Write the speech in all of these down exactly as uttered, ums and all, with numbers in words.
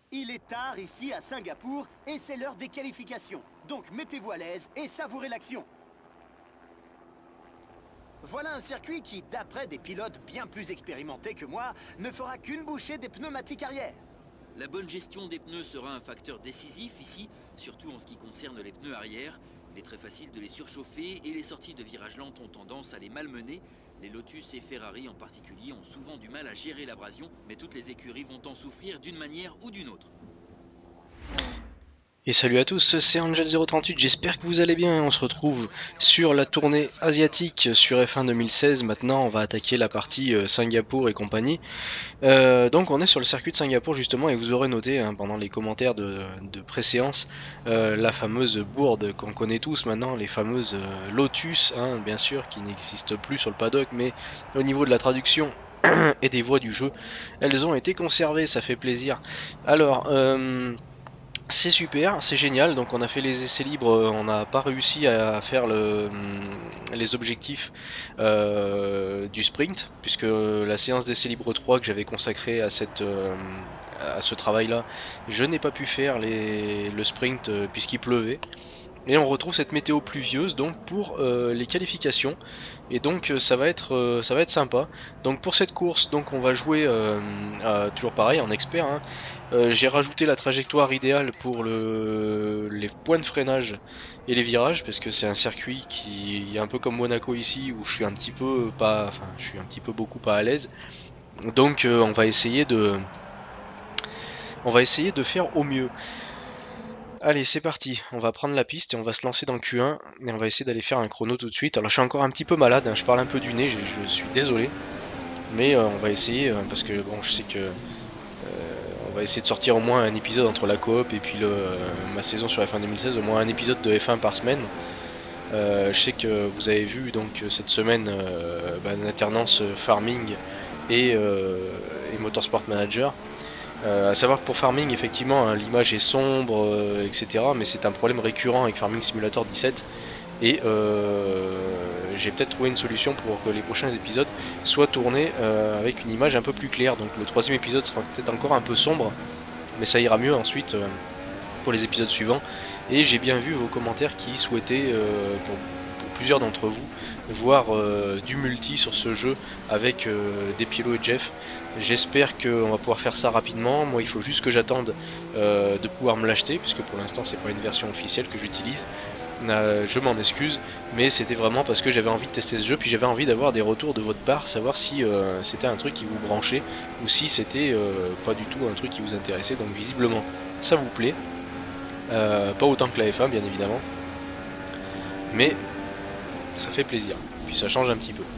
Il est tard ici à Singapour et c'est l'heure des qualifications. Donc mettez-vous à l'aise et savourez l'action. Voilà un circuit qui, d'après des pilotes bien plus expérimentés que moi, ne fera qu'une bouchée des pneumatiques arrière. La bonne gestion des pneus sera un facteur décisif ici, surtout en ce qui concerne les pneus arrière. Il est très facile de les surchauffer et les sorties de virage lentes ont tendance à les malmener. Les Lotus et Ferrari en particulier ont souvent du mal à gérer l'abrasion, mais toutes les écuries vont en souffrir d'une manière ou d'une autre. Et salut à tous, c'est Angel zéro trente-huit, j'espère que vous allez bien. On se retrouve sur la tournée asiatique sur F un deux mille seize. Maintenant on va attaquer la partie euh, Singapour et compagnie. Euh, donc on est sur le circuit de Singapour justement, et vous aurez noté hein, pendant les commentaires de, de pré-séance euh, la fameuse bourde qu'on connaît tous maintenant, les fameuses euh, Lotus, hein, bien sûr, qui n'existent plus sur le paddock, mais au niveau de la traduction et des voix du jeu, elles ont été conservées, ça fait plaisir. Alors... Euh, c'est super, c'est génial. Donc on a fait les essais libres, on n'a pas réussi à faire le, les objectifs euh, du sprint, puisque la séance d'essais libres trois que j'avais consacrée à, cette, euh, à ce travail là, je n'ai pas pu faire les, le sprint euh, puisqu'il pleuvait. Et on retrouve cette météo pluvieuse donc pour euh, les qualifications, et donc euh, ça va être euh, ça va être sympa. Donc pour cette course, donc on va jouer euh, à, toujours pareil en expert, hein. euh, J'ai rajouté la trajectoire idéale pour le, les points de freinage et les virages, parce que c'est un circuit qui est un peu comme Monaco ici, où je suis un petit peu pas, enfin je suis un petit peu beaucoup pas à l'aise. Donc euh, on va essayer de on va essayer de faire au mieux. Allez, c'est parti, on va prendre la piste et on va se lancer dans le Q un et on va essayer d'aller faire un chrono tout de suite. Alors je suis encore un petit peu malade, hein, je parle un peu du nez, je, je suis désolé, mais euh, on va essayer euh, parce que bon, je sais que euh, on va essayer de sortir au moins un épisode entre la coop et puis le, euh, ma saison sur F un deux mille seize, au moins un épisode de F un par semaine. Euh, je sais que vous avez vu donc cette semaine euh, bah, une alternance farming et, euh, et motorsport manager. Euh, à savoir que pour Farming, effectivement, hein, l'image est sombre, euh, et cetera. Mais c'est un problème récurrent avec Farming Simulator dix-sept. Et euh, j'ai peut-être trouvé une solution pour que les prochains épisodes soient tournés euh, avec une image un peu plus claire. Donc le troisième épisode sera peut-être encore un peu sombre, mais ça ira mieux ensuite euh, pour les épisodes suivants. Et j'ai bien vu vos commentaires qui souhaitaient, euh, pour, pour plusieurs d'entre vous, voir euh, du multi sur ce jeu avec euh, Despiello et Jeff. J'espère qu'on va pouvoir faire ça rapidement. Moi il faut juste que j'attende euh, de pouvoir me l'acheter, puisque pour l'instant c'est pas une version officielle que j'utilise. Euh, je m'en excuse, mais c'était vraiment parce que j'avais envie de tester ce jeu, puis j'avais envie d'avoir des retours de votre part, savoir si euh, c'était un truc qui vous branchait ou si c'était euh, pas du tout un truc qui vous intéressait. Donc visiblement ça vous plaît, euh, pas autant que la F un bien évidemment, mais ça fait plaisir, puis ça change un petit peu.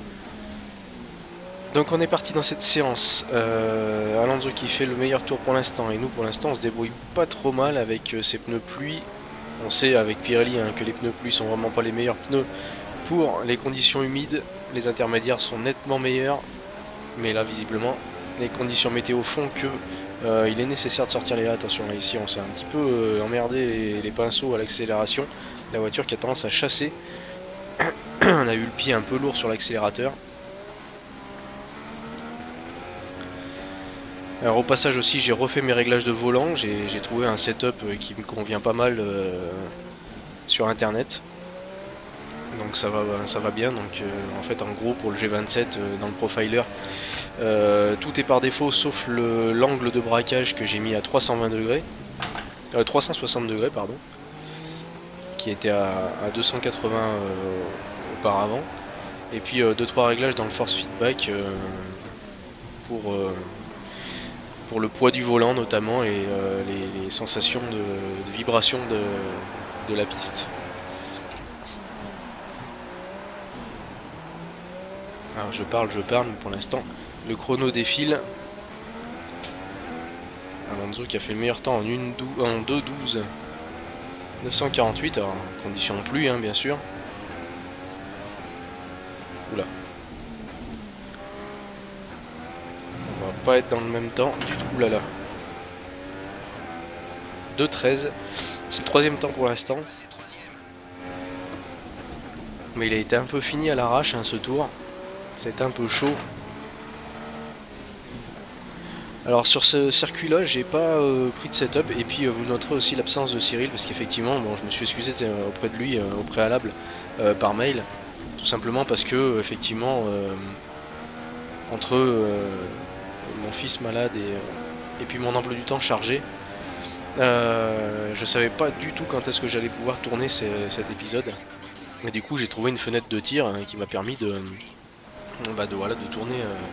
Donc on est parti dans cette séance, euh, Alonso qui fait le meilleur tour pour l'instant, et nous pour l'instant on se débrouille pas trop mal avec euh, ces pneus pluie. On sait avec Pirelli hein, que les pneus pluie sont vraiment pas les meilleurs pneus pour les conditions humides. Les intermédiaires sont nettement meilleurs, mais là visiblement les conditions météo font que euh, il est nécessaire de sortir les... Attention là ici on s'est un petit peu euh, emmerdé les, les pinceaux à l'accélération. La voiture qui a tendance à chasser. On a eu le pied un peu lourd sur l'accélérateur. Alors au passage aussi j'ai refait mes réglages de volant, j'ai trouvé un setup qui me convient pas mal euh, sur internet. Donc ça va, ça va bien. Donc euh, en fait en gros pour le G vingt-sept euh, dans le profiler, euh, tout est par défaut sauf l'angle de braquage que j'ai mis à trois cent vingt degrés, euh, trois cent soixante degrés pardon, qui était à, à deux cent quatre-vingts euh, auparavant. Et puis deux euh, trois réglages dans le force feedback euh, pour... Euh, pour le poids du volant notamment, et euh, les, les sensations de, de vibration de, de la piste. Alors je parle, je parle, mais pour l'instant le chrono défile. Alonso qui a fait le meilleur temps en, en deux douze neuf cent quarante-huit, alors en condition de pluie hein, bien sûr. Oula. Pas être dans le même temps du tout. Là là, deux treize, c'est le troisième temps pour l'instant, mais il a été un peu fini à l'arrache hein, ce tour, c'était un peu chaud. Alors sur ce circuit là j'ai pas euh, pris de setup et puis euh, vous noterez aussi l'absence de Cyril parce qu'effectivement bon, je me suis excusé euh, auprès de lui euh, au préalable euh, par mail, tout simplement parce que effectivement euh, entre euh, mon fils malade et, et puis mon emploi du temps chargé, euh, je savais pas du tout quand est-ce que j'allais pouvoir tourner ces, cet épisode et du coup j'ai trouvé une fenêtre de tir hein, qui m'a permis de, bah, de, voilà, de tourner euh,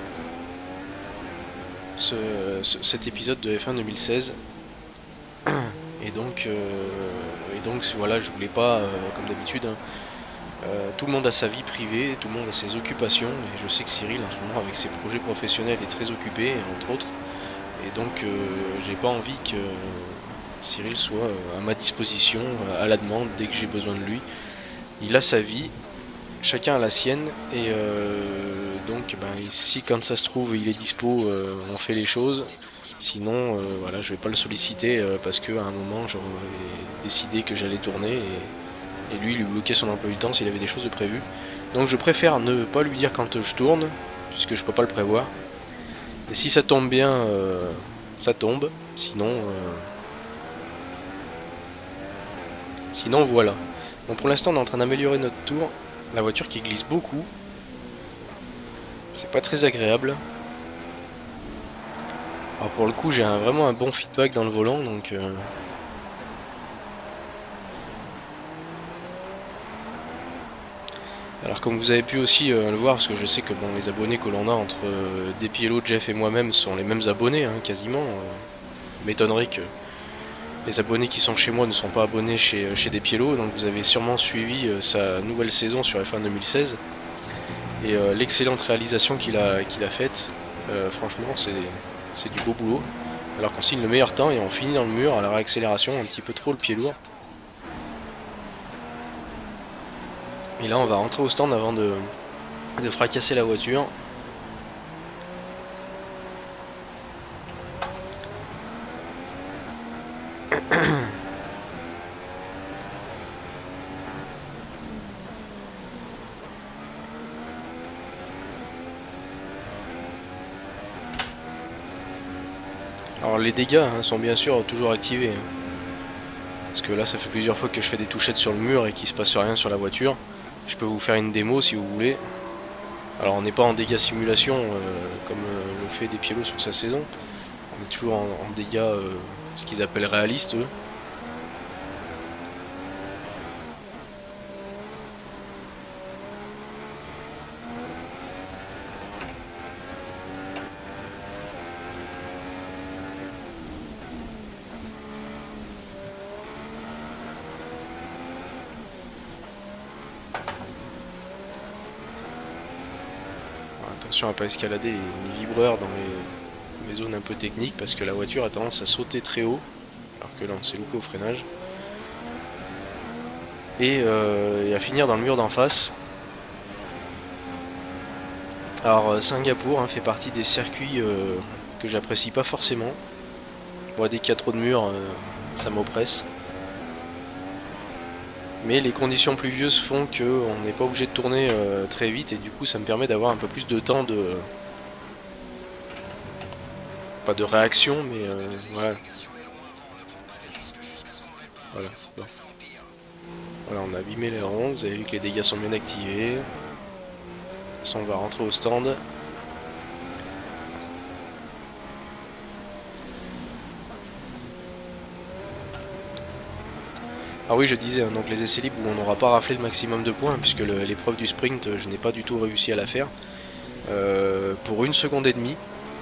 Ce, ce, cet épisode de F un deux mille seize et donc euh, et donc voilà, je voulais pas euh, comme d'habitude hein, euh, tout le monde a sa vie privée, tout le monde a ses occupations et je sais que Cyril en ce moment avec ses projets professionnels est très occupé entre autres et donc euh, j'ai pas envie que Cyril soit à ma disposition à la demande dès que j'ai besoin de lui. Il a sa vie, chacun a la sienne et euh, donc ben, ici quand ça se trouve il est dispo, euh, on fait les choses, sinon euh, voilà je vais pas le solliciter euh, parce que à un moment j'aurais décidé que j'allais tourner et, et lui lui bloquer son emploi du temps s'il avait des choses de prévues, donc je préfère ne pas lui dire quand je tourne puisque je peux pas le prévoir et si ça tombe bien euh, ça tombe, sinon euh, sinon voilà. Bon pour l'instant on est en train d'améliorer notre tour. La voiture qui glisse beaucoup, c'est pas très agréable. Alors pour le coup j'ai un, vraiment un bon feedback dans le volant donc euh... alors comme vous avez pu aussi euh, le voir, parce que je sais que bon les abonnés que l'on a entre euh, Despiello, Jeff et moi-même sont les mêmes abonnés hein, quasiment. Euh, m'étonnerait que les abonnés qui sont chez moi ne sont pas abonnés chez, chez Despiello, donc vous avez sûrement suivi euh, sa nouvelle saison sur F un deux mille seize. Et euh, l'excellente réalisation qu'il a, qu'il a faite, euh, franchement c'est du beau boulot. Alors qu'on signe le meilleur temps et on finit dans le mur à la réaccélération, un petit peu trop le pied lourd. Et là on va rentrer au stand avant de, de fracasser la voiture. Alors les dégâts hein, sont bien sûr toujours activés. Hein. Parce que là ça fait plusieurs fois que je fais des touchettes sur le mur et qu'il se passe rien sur la voiture. Je peux vous faire une démo si vous voulez. Alors on n'est pas en dégâts simulation euh, comme euh, le fait Despiello sur sa saison. On est toujours en, en dégâts euh, ce qu'ils appellent réalistes eux. Attention à pas escalader les vibreurs dans les, les zones un peu techniques parce que la voiture a tendance à sauter très haut alors que là on s'est loupé au freinage et, euh, et à finir dans le mur d'en face. Alors Singapour hein, fait partie des circuits euh, que j'apprécie pas forcément. Moi dès qu'il y a trop de murs euh, ça m'oppresse. Mais les conditions pluvieuses font qu'on n'est pas obligé de tourner euh, très vite et du coup ça me permet d'avoir un peu plus de temps de... Pas de réaction mais euh, voilà. Voilà. Bon. Voilà, on a abîmé les ronds, vous avez vu que les dégâts sont bien activés. De toute façon on va rentrer au stand. Ah oui je disais, hein, donc les essais libres où on n'aura pas raflé le maximum de points puisque l'épreuve du sprint je n'ai pas du tout réussi à la faire euh, pour une seconde et demie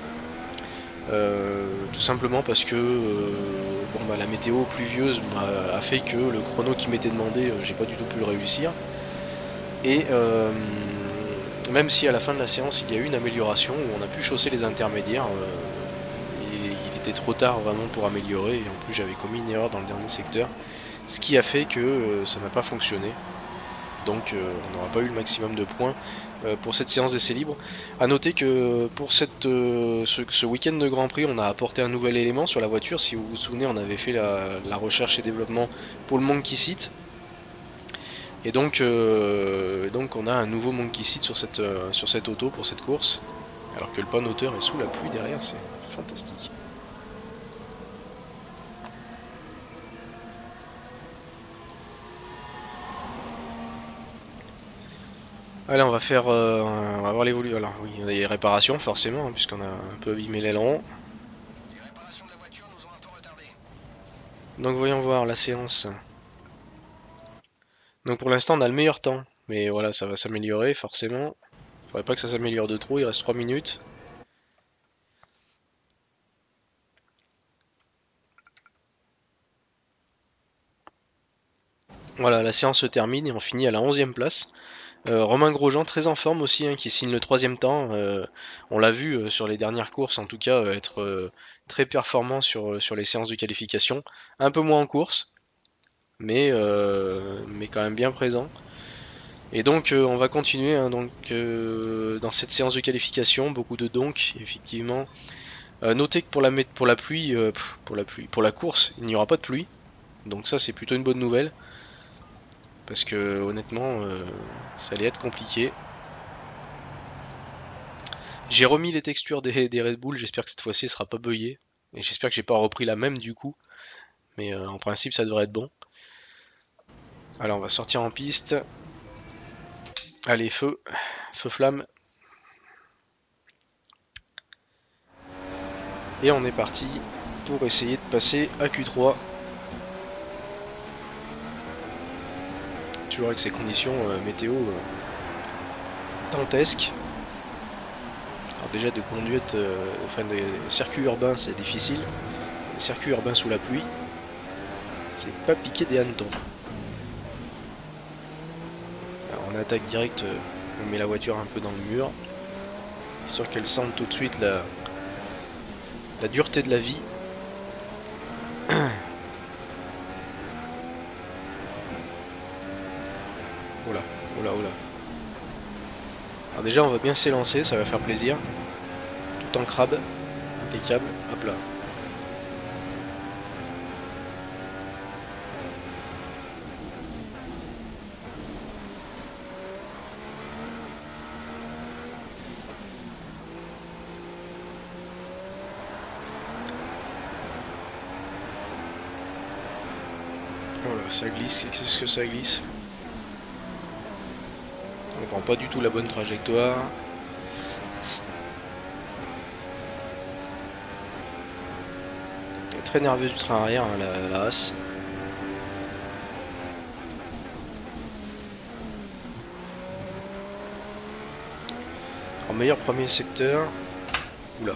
euh, tout simplement parce que euh, bon, bah, la météo pluvieuse a fait que le chrono qui m'était demandé euh, j'ai pas du tout pu le réussir et euh, même si à la fin de la séance il y a eu une amélioration où on a pu chausser les intermédiaires euh, et il était trop tard vraiment pour améliorer et en plus j'avais commis une erreur dans le dernier secteur. Ce qui a fait que euh, ça n'a pas fonctionné. Donc euh, on n'aura pas eu le maximum de points euh, pour cette séance d'essai libre. A noter que pour cette, euh, ce, ce week-end de Grand Prix, on a apporté un nouvel élément sur la voiture. Si vous vous souvenez, on avait fait la, la recherche et développement pour le Monkey Seat. Et donc, euh, donc on a un nouveau Monkey Seat sur cette, euh, sur cette auto pour cette course. Alors que le panneauteur est sous la pluie derrière, c'est fantastique. Allez, on va faire, euh, on va voir l'évolution. Alors oui, il y a les réparations forcément, hein, puisqu'on a un peu abîmé l'aileron. Les réparations de la voiture nous ont un peu retardé. Donc voyons voir la séance. Donc pour l'instant on a le meilleur temps, mais voilà, ça va s'améliorer forcément. Faudrait pas que ça s'améliore de trop, il reste trois minutes. Voilà, la séance se termine et on finit à la onzième place. Euh, Romain Grosjean très en forme aussi, hein, qui signe le troisième temps. Euh, on l'a vu euh, sur les dernières courses en tout cas, euh, être euh, très performant sur, euh, sur les séances de qualification. Un peu moins en course, mais, euh, mais quand même bien présent. Et donc euh, on va continuer hein, donc, euh, dans cette séance de qualification, beaucoup de donc effectivement. Euh, notez que pour la, pour la pluie, euh, pff, pour la pluie, pour la course, il n'y aura pas de pluie. Donc ça c'est plutôt une bonne nouvelle. Parce que honnêtement, euh, ça allait être compliqué. J'ai remis les textures des, des Red Bull, j'espère que cette fois-ci, elle sera pas buggée. Et j'espère que j'ai pas repris la même du coup. Mais euh, en principe, ça devrait être bon. Alors, on va sortir en piste. Allez, feu. Feu flamme. Et on est parti pour essayer de passer à Q trois. Toujours avec ces conditions euh, météo euh, dantesques. Alors déjà de conduite, euh, enfin des circuits urbains c'est difficile. Les circuits urbains sous la pluie, c'est pas piquer des hannetons. Alors on attaque direct, euh, on met la voiture un peu dans le mur, histoire qu'elle sente tout de suite la, la dureté de la vie. Oula, oula, oula. Alors déjà on va bien s'élancer, ça va faire plaisir. Tout en crabe, impeccable, hop là. Voilà, ça glisse, qu'est-ce que ça glisse? On prend pas du tout la bonne trajectoire. Elle est très nerveuse du train arrière, hein, la, la Haas. En meilleur premier secteur. Oula.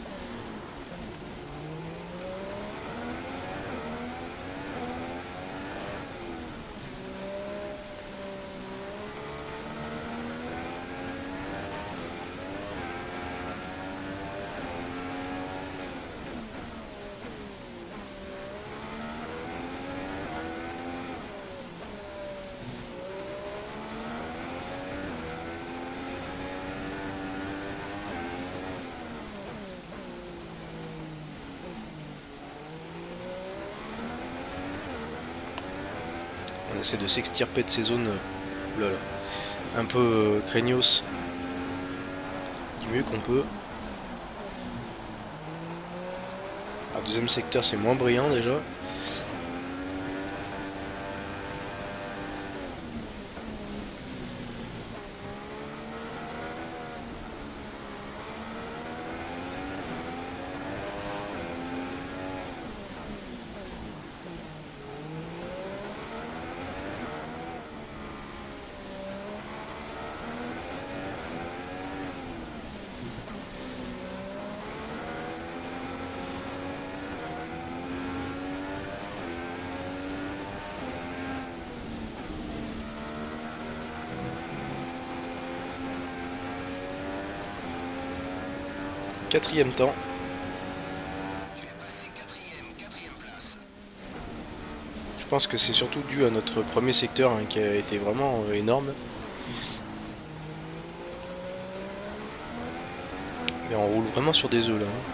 On essaie de s'extirper de ces zones euh, là, là, un peu euh, craignos du mieux qu'on peut. Alors deuxième secteur c'est moins brillant déjà. Quatrième temps. Tu es passé quatrième, quatrième place. Je pense que c'est surtout dû à notre premier secteur hein, qui a été vraiment euh, énorme. Et on roule vraiment sur des œufs là. Hein.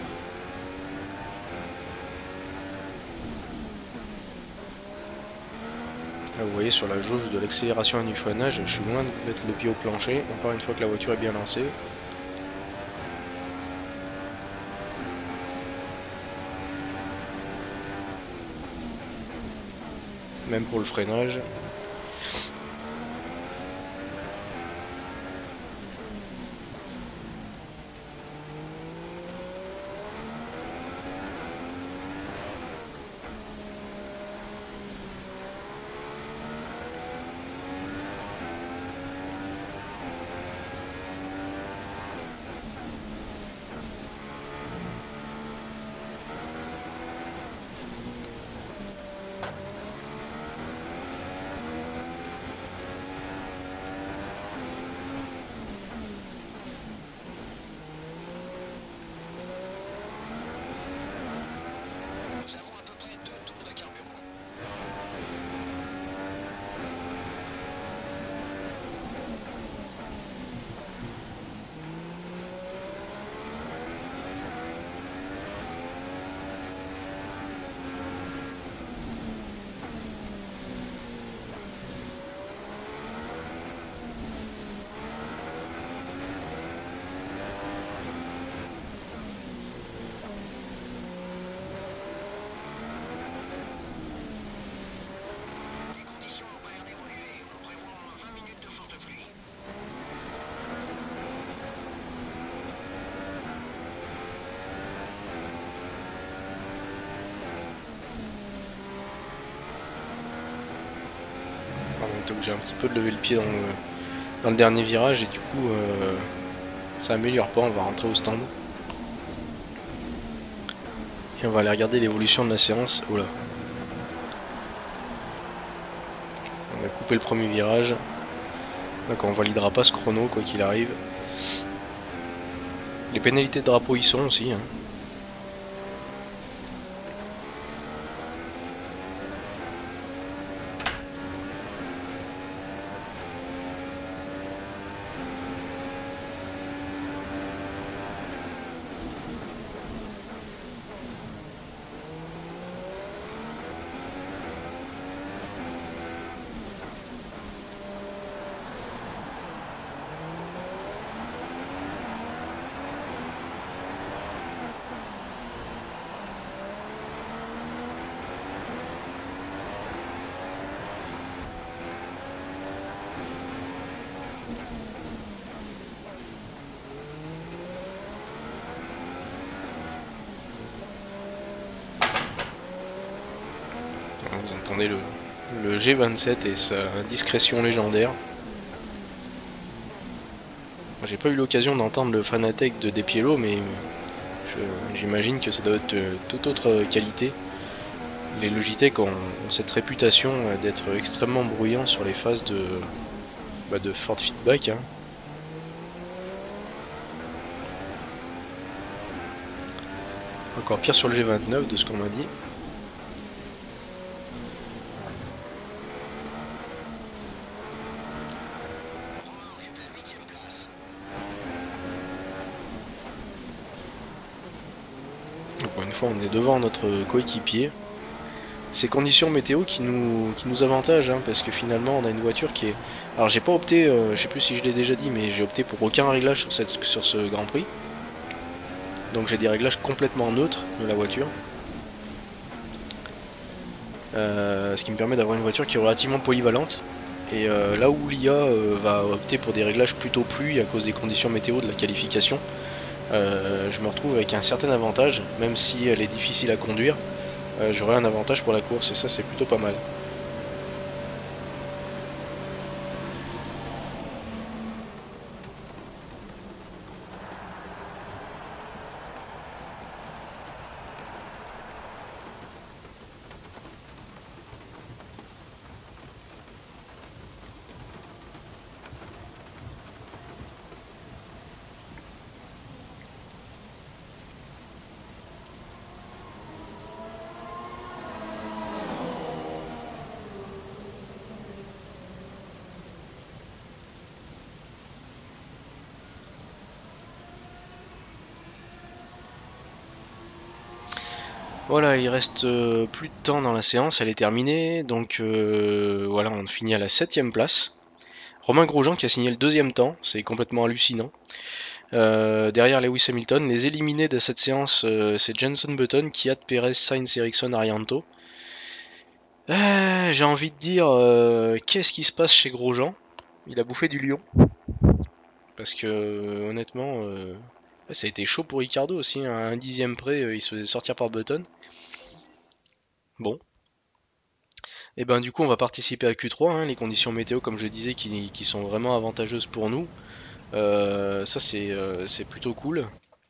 Là, vous voyez sur la jauge de l'accélération et du freinage, je suis loin de mettre le pied au plancher, encore une fois que la voiture est bien lancée. même pour le freinage. Donc j'ai un petit peu de lever le pied dans le, dans le dernier virage et du coup euh, ça améliore pas, on va rentrer au stand. Et on va aller regarder l'évolution de la séance. Oh là. On a coupé le premier virage. Donc on validera pas ce chrono quoi qu'il arrive. Les pénalités de drapeau y sont aussi. Hein. Vous entendez le, le G vingt-sept et sa discrétion légendaire. J'ai pas eu l'occasion d'entendre le Fanatec de Despiello, mais j'imagine que ça doit être de toute autre qualité. Les Logitech ont, ont cette réputation d'être extrêmement bruyants sur les phases de, bah de forte feedback. Hein. Encore pire sur le G vingt-neuf de ce qu'on m'a dit. Encore une fois, on est devant notre coéquipier. Ces conditions météo qui nous, qui nous avantagent, hein, parce que finalement on a une voiture qui est... Alors j'ai pas opté, euh, je sais plus si je l'ai déjà dit, mais j'ai opté pour aucun réglage sur, cette, sur ce Grand Prix. Donc j'ai des réglages complètement neutres de la voiture. Euh, ce qui me permet d'avoir une voiture qui est relativement polyvalente. Et euh, là où l'I A euh, va opter pour des réglages plutôt pluie à cause des conditions météo de la qualification, euh, je me retrouve avec un certain avantage, même si elle est difficile à conduire. Euh, j'aurai un avantage pour la course et ça c'est plutôt pas mal. Voilà, il reste euh, plus de temps dans la séance, elle est terminée, donc euh, voilà, on finit à la septième place. Romain Grosjean qui a signé le deuxième temps, c'est complètement hallucinant. Euh, derrière Lewis Hamilton, les éliminés de cette séance, euh, c'est Jenson Button, Kvyat, Perez, Sainz, Ericsson, Arianto. Euh, J'ai envie de dire, euh, qu'est-ce qui se passe chez Grosjean? Il a bouffé du lion. Parce que, euh, honnêtement, euh, ça a été chaud pour Ricardo aussi. Hein. À un dixième près, euh, il se faisait sortir par Button. Bon. Et ben du coup, on va participer à Q trois. Hein, les conditions météo, comme je disais, qui, qui sont vraiment avantageuses pour nous. Euh, ça, c'est euh, c'est plutôt cool.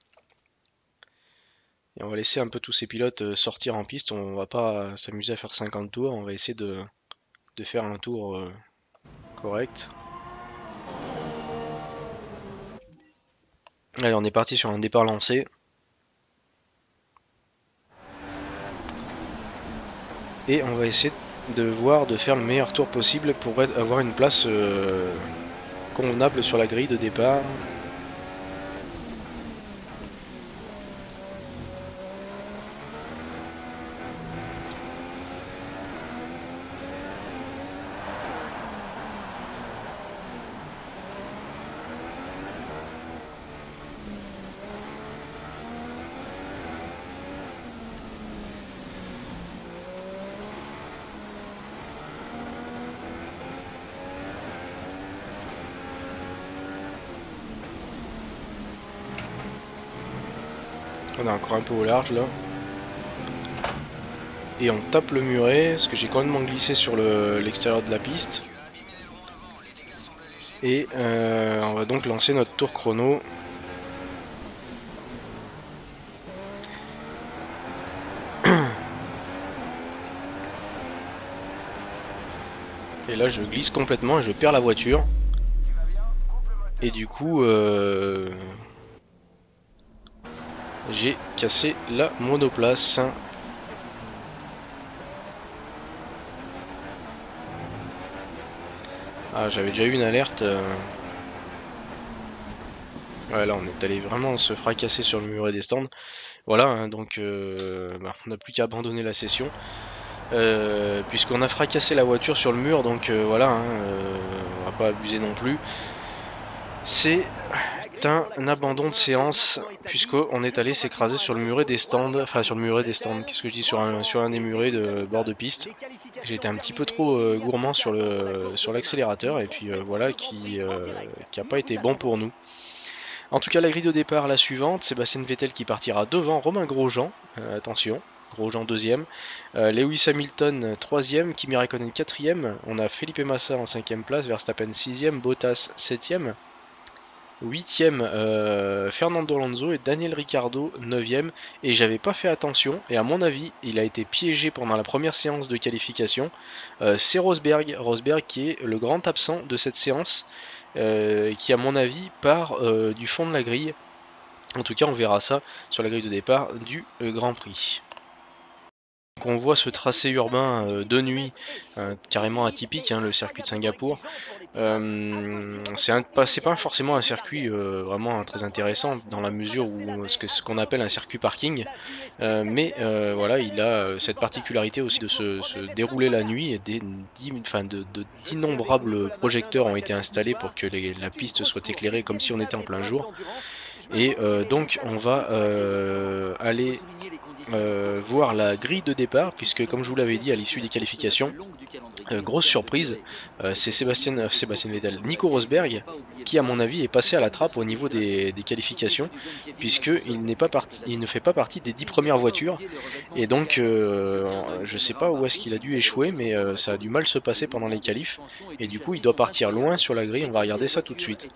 Et on va laisser un peu tous ces pilotes sortir en piste. On va pas s'amuser à faire cinquante tours. On va essayer de, de faire un tour euh, correct. Allez, on est parti sur un départ lancé. Et on va essayer de voir de faire le meilleur tour possible pour avoir une place euh, convenable sur la grille de départ. On est encore un peu au large là. Et on tape le muret, parce que j'ai complètement glissé sur l'extérieur de la piste. Et euh, on va donc lancer notre tour chrono. Et là je glisse complètement et je perds la voiture. Et du coup... Euh... j'ai cassé la monoplace. Ah, j'avais déjà eu une alerte. Ouais, là on est allé vraiment se fracasser sur le muret des stands. Voilà, hein, donc euh, bah, on n'a plus qu'à abandonner la session. Euh, Puisqu'on a fracassé la voiture sur le mur, donc euh, voilà, hein, euh, on va pas abuser non plus. C'est un, un abandon de séance, puisqu'on est allé s'écraser sur le muret des stands, enfin sur le muret des stands, qu'est-ce que je dis, sur un, sur un des murets de bord de piste. J'étais un petit peu trop euh, gourmand sur le sur l'accélérateur, et puis euh, voilà, qui euh, qui a pas été bon pour nous. En tout cas, la grille de départ, la suivante, Sébastien Vettel qui partira devant Romain Grosjean, euh, attention, Grosjean deuxième, euh, Lewis Hamilton troisième, Kimi Raikkonen quatrième, on a Felipe Massa en cinquième place, Verstappen sixième, Bottas septième, huitième euh, Fernando Alonso et Daniel Ricciardo neuvième, et j'avais pas fait attention, et à mon avis il a été piégé pendant la première séance de qualification. Euh, c'est Rosberg, Rosberg qui est le grand absent de cette séance, euh, qui à mon avis part euh, du fond de la grille. En tout cas on verra ça sur la grille de départ du euh, Grand Prix. Donc on voit ce tracé urbain euh, de nuit, euh, carrément atypique, hein, le circuit de Singapour. Euh, c'est pas forcément un circuit euh, vraiment très intéressant dans la mesure où ce qu'on ce qu'on appelle un circuit parking, euh, mais euh, voilà, il a cette particularité aussi de se, se dérouler la nuit, et d'innombrables de, de, projecteurs ont été installés pour que les, la piste soit éclairée comme si on était en plein jour. Et euh, donc on va euh, aller euh, voir la grille de départ, puisque comme je vous l'avais dit à l'issue des qualifications, euh, grosse surprise, euh, c'est Sébastien, euh, Sébastien Vettel, Nico Rosberg, qui à mon avis est passé à la trappe au niveau des, des qualifications, puisqu'il n'est pas parti, il ne fait pas partie des dix premières voitures, et donc euh, je sais pas où est-ce qu'il a dû échouer, mais euh, ça a du mal se passer pendant les qualifs, et du coup il doit partir loin sur la grille. On va regarder ça tout de suite.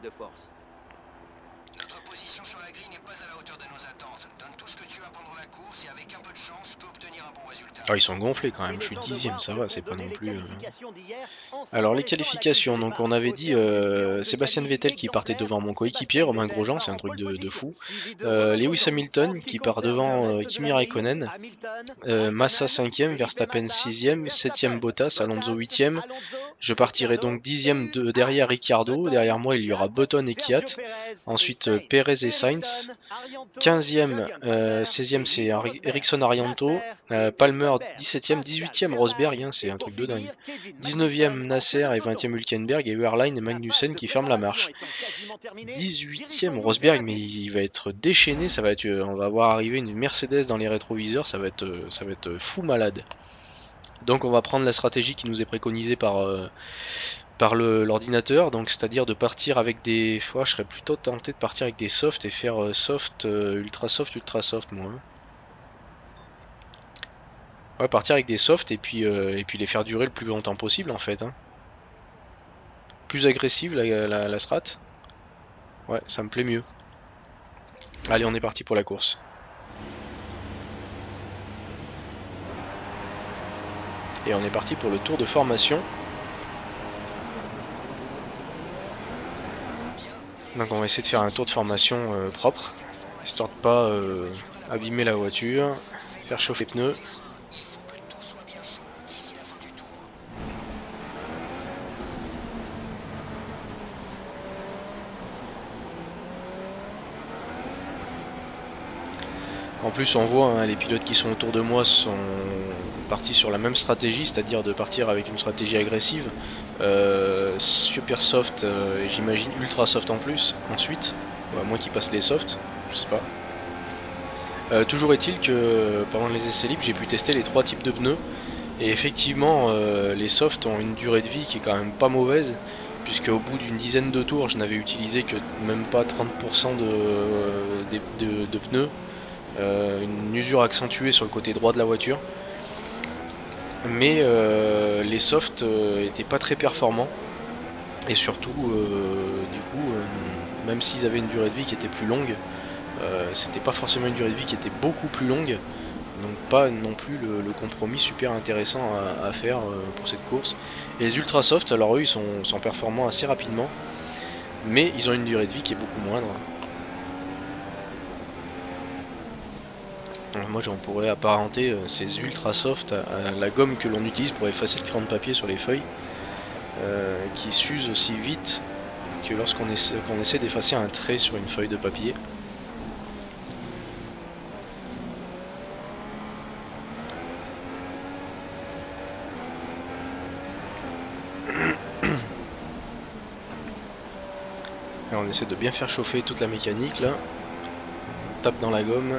Notre position sur la grille n'est pas à la hauteur de nos attentes. Donne tout ce que tu as pendant la course et avec un peu de chance, tu peux obtenir un bon résultat. Alors ils sont gonflés quand même, je suis dixième, ça va, c'est pas non plus... Euh... Alors les qualifications, donc on avait dit euh, Sébastien Vettel qui partait devant mon coéquipier, Romain Grosjean, c'est un truc de, de fou. Euh, Lewis Hamilton qui part devant euh, Kimi Raikkonen, euh, Massa cinquième, Verstappen sixième, septième Bottas, Alonso huitième. Je partirai donc dixième de, derrière Ricciardo, derrière moi il y aura Button et Kvyat, ensuite euh, Perez et Sainz, quinzième, euh, seizième c'est Ericsson Arianto, euh, Palmer dix-septième, dix-huitième Rosberg, hein, c'est un truc de dingue, dix-neuvième Nasser et vingtième Hülkenberg, et Wehrlein et Magnussen qui ferment la marche. dix-huitième Rosberg, mais il va être déchaîné, ça va être, on va voir arriver une Mercedes dans les rétroviseurs, ça va être, ça va être fou malade. Donc on va prendre la stratégie qui nous est préconisée par, euh, par l'ordinateur, donc c'est-à-dire de partir avec des... fois je serais plutôt tenté de partir avec des softs et faire euh, soft, euh, ultra soft, ultra soft moi. Hein. Ouais, partir avec des softs et puis, euh, et puis les faire durer le plus longtemps possible en fait. Hein. Plus agressive la, la, la strat. Ouais, ça me plaît mieux. Allez, on est parti pour la course. Et on est parti pour le tour de formation. Donc on va essayer de faire un tour de formation euh, propre, histoire de pas euh, abîmer la voiture, faire chauffer les pneus. En plus on voit hein, les pilotes qui sont autour de moi sont partis sur la même stratégie, c'est-à-dire de partir avec une stratégie agressive, euh, super soft euh, et j'imagine ultra soft en plus ensuite, à moins qu'ils passent les softs, je sais pas. Euh, toujours est-il que pendant les essais libres j'ai pu tester les trois types de pneus et effectivement euh, les softs ont une durée de vie qui est quand même pas mauvaise, puisque au bout d'une dizaine de tours je n'avais utilisé que même pas trente pour cent de, de, de, de pneus. Euh, une usure accentuée sur le côté droit de la voiture, mais euh, les softs euh, étaient pas très performants et surtout euh, du coup euh, même s'ils avaient une durée de vie qui était plus longue, euh, c'était pas forcément une durée de vie qui était beaucoup plus longue, donc pas non plus le, le compromis super intéressant à, à faire euh, pour cette course. Et les ultra soft, alors eux ils sont, sont performants assez rapidement, mais ils ont une durée de vie qui est beaucoup moindre. Moi j'en pourrais apparenter euh, ces ultra soft à, à la gomme que l'on utilise pour effacer le crayon de papier sur les feuilles, euh, qui s'use aussi vite que lorsqu'on essaie, qu'on essaie d'effacer un trait sur une feuille de papier. Et on essaie de bien faire chauffer toute la mécanique là, on tape dans la gomme.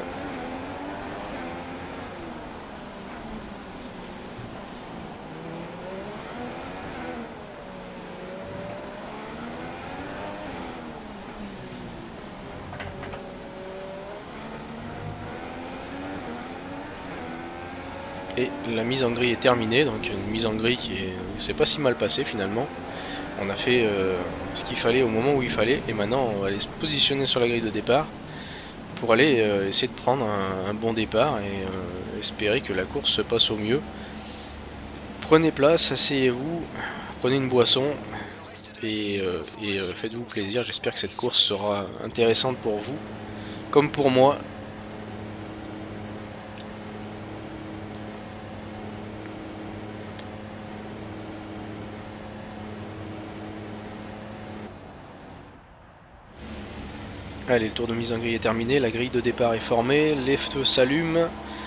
Et la mise en grille est terminée, donc une mise en grille qui est, c'est pas si mal passé finalement. On a fait euh, ce qu'il fallait au moment où il fallait, et maintenant on va aller se positionner sur la grille de départ pour aller euh, essayer de prendre un, un bon départ et euh, espérer que la course se passe au mieux. Prenez place, asseyez-vous, prenez une boisson et, euh, et euh, faites-vous plaisir. J'espère que cette course sera intéressante pour vous, comme pour moi. Allez, le tour de mise en grille est terminé, la grille de départ est formée, les feux s'allument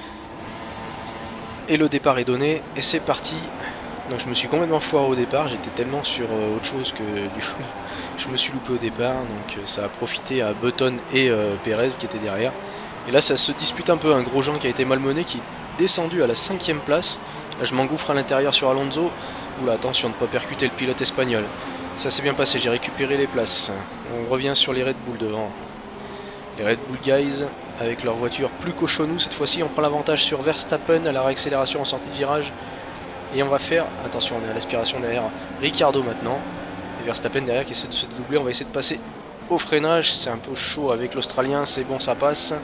et le départ est donné et c'est parti. Donc je me suis complètement foiré au départ, j'étais tellement sur euh, autre chose que du coup je me suis loupé au départ, donc euh, ça a profité à Button et euh, Perez qui étaient derrière. Et là ça se dispute un peu, un Grosjean qui a été malmené, qui est descendu à la cinquième place. Là je m'engouffre à l'intérieur sur Alonso. Oula, attention de ne pas percuter le pilote espagnol. Ça s'est bien passé, j'ai récupéré les places. On revient sur les Red Bull devant. Les Red Bull Guys avec leur voiture plus cochonou cette fois-ci. On prend l'avantage sur Verstappen à la réaccélération en sortie de virage. Et on va faire, attention on est à l'aspiration derrière Ricciardo maintenant. Et Verstappen derrière qui essaie de se dédoubler. On va essayer de passer au freinage. C'est un peu chaud avec l'Australien, c'est bon, ça passe.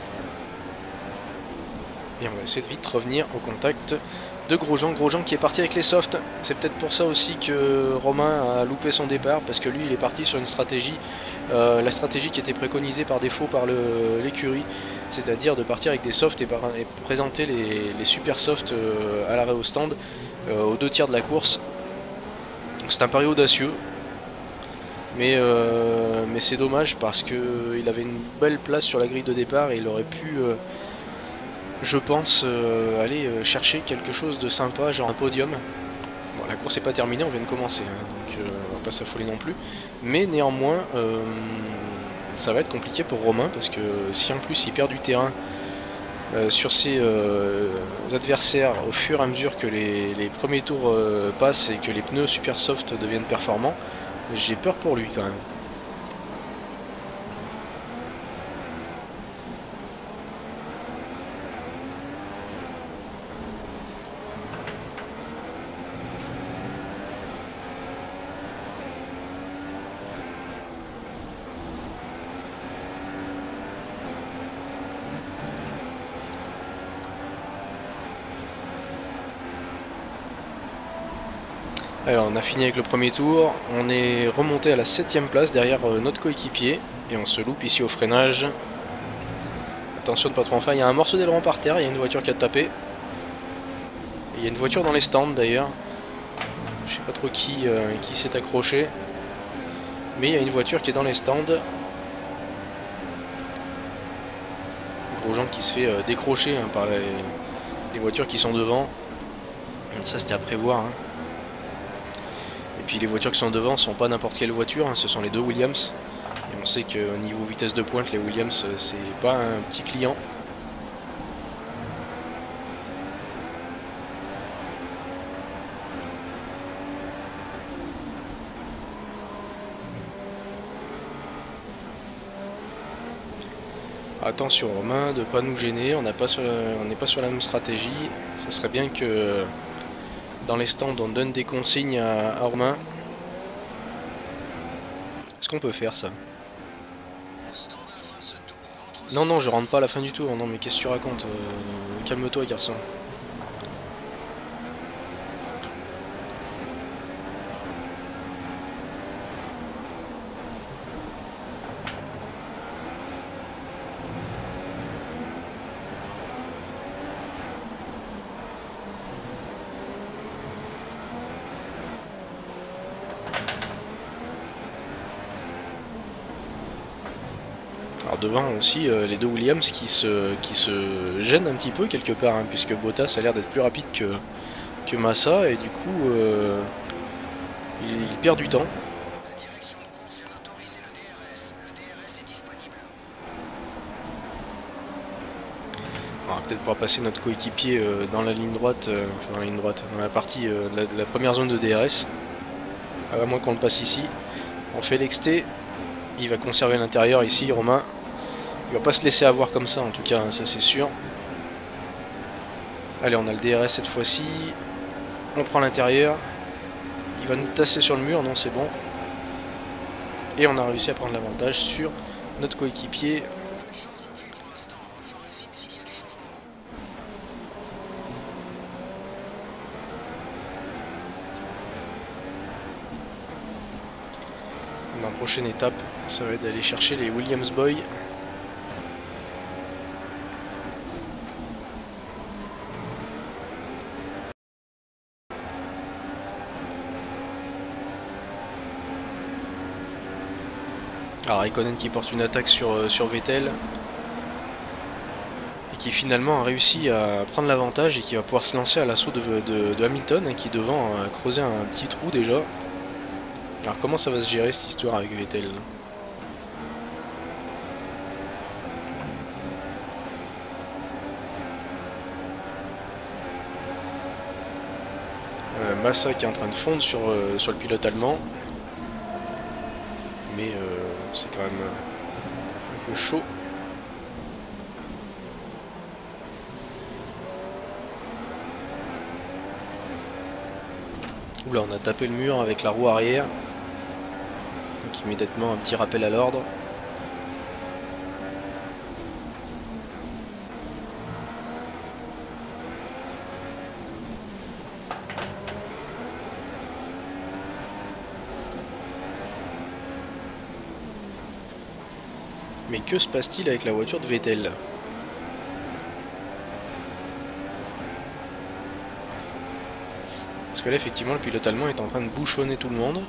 Et on va essayer de vite revenir au contact de Grosjean. Grosjean qui est parti avec les softs. C'est peut-être pour ça aussi que Romain a loupé son départ, parce que lui il est parti sur une stratégie, euh, la stratégie qui était préconisée par défaut par l'écurie, c'est-à-dire de partir avec des softs et, par, et présenter les, les super softs euh, à l'arrêt au stand euh, aux deux tiers de la course. Donc c'est un pari audacieux, mais, euh, mais c'est dommage parce qu'il avait une belle place sur la grille de départ et il aurait pu euh, je pense euh, aller euh, chercher quelque chose de sympa, genre un podium. Bon, la course n'est pas terminée, on vient de commencer, hein, donc euh, on va pas s'affoler non plus. Mais néanmoins, euh, ça va être compliqué pour Romain, parce que si en plus il perd du terrain euh, sur ses euh, adversaires au fur et à mesure que les, les premiers tours euh, passent et que les pneus super soft deviennent performants. J'ai peur pour lui quand même. Alors on a fini avec le premier tour, on est remonté à la septième place derrière euh, notre coéquipier et on se loupe ici au freinage. Attention de pas trop en faire, il y a un morceau d'aileron par terre, il y a une voiture qui a tapé. Et il y a une voiture dans les stands d'ailleurs. Je sais pas trop qui, euh, qui s'est accroché. Mais il y a une voiture qui est dans les stands. Grosjean qui se fait euh, décrocher hein, par les, les voitures qui sont devant. Ça c'était à prévoir. Hein. Et puis les voitures qui sont devant sont pas n'importe quelle voiture, hein, ce sont les deux Williams. Et on sait qu'au niveau vitesse de pointe, les Williams c'est pas un petit client. Attention Romain, de pas nous gêner, on n'est pas sur la même stratégie. Ce serait bien que dans les stands on donne des consignes à, à Romain. Est-ce qu'on peut faire ça? Non non, je rentre pas à la fin du tour, non mais qu'est-ce que tu racontes? euh, Calme-toi garçon. Alors devant aussi euh, les deux Williams qui se, qui se gênent un petit peu quelque part hein, puisque Bottas a l'air d'être plus rapide que, que Massa et du coup euh, il, il perd du temps. La direction de course vient d'autoriser le D R S. Le D R S est disponible. On va peut-être pouvoir passer notre coéquipier euh, dans la ligne droite, euh, enfin dans la ligne droite, dans la partie euh, de, la, de la première zone de D R S. À moins qu'on le passe ici. On fait l'exté. Il va conserver l'intérieur ici, Romain. Il va pas se laisser avoir comme ça en tout cas, hein, ça c'est sûr. Allez, on a le D R S cette fois-ci. On prend l'intérieur. Il va nous tasser sur le mur, non c'est bon. Et on a réussi à prendre l'avantage sur notre coéquipier. Peu de chance depuis pour l'instant. On fera signe s'il y a du changement. La prochaine étape, ça va être d'aller chercher les Williams Boys. Alors Raikkonen qui porte une attaque sur, sur Vettel et qui finalement a réussi à prendre l'avantage et qui va pouvoir se lancer à l'assaut de, de, de Hamilton hein, qui devant a creusé un petit trou déjà. Alors comment ça va se gérer cette histoire avec Vettel là? euh, Massa qui est en train de fondre sur, euh, sur le pilote allemand. Mais euh, c'est quand même un peu chaud. Oula, on a tapé le mur avec la roue arrière. Donc immédiatement un petit rappel à l'ordre. Mais que se passe-t-il avec la voiture de Vettel? Parce que là effectivement le pilote allemand est en train de bouchonner tout le monde.